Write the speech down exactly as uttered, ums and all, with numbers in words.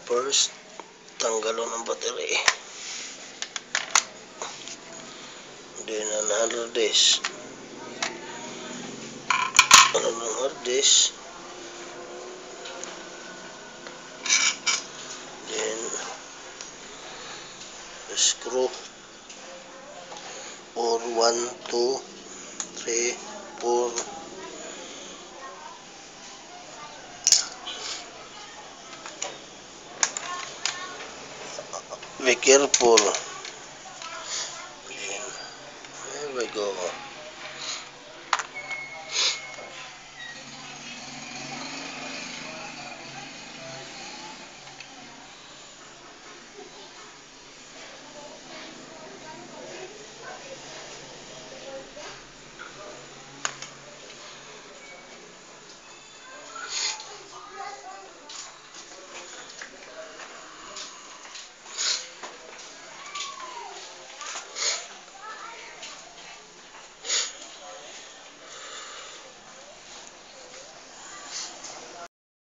First, tanggalon ang battery. Then, ang hard disk. Ano ng hard disk? Then, screw. Or one, two, three, four. Be careful. Then, there we go.